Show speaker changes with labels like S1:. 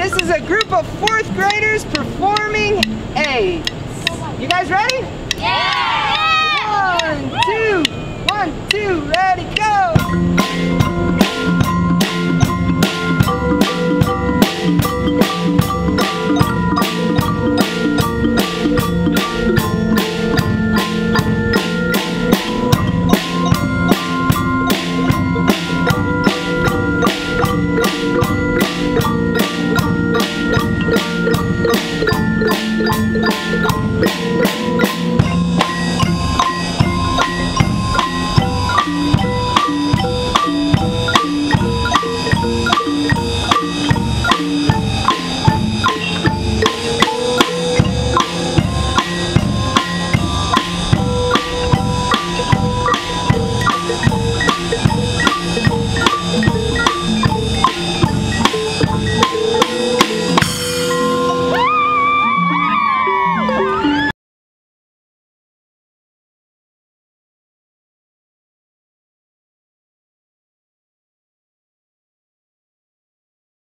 S1: This is a group of 4th graders performing aids. You guys ready?
S2: Yeah!
S1: 1, 2, ready, go!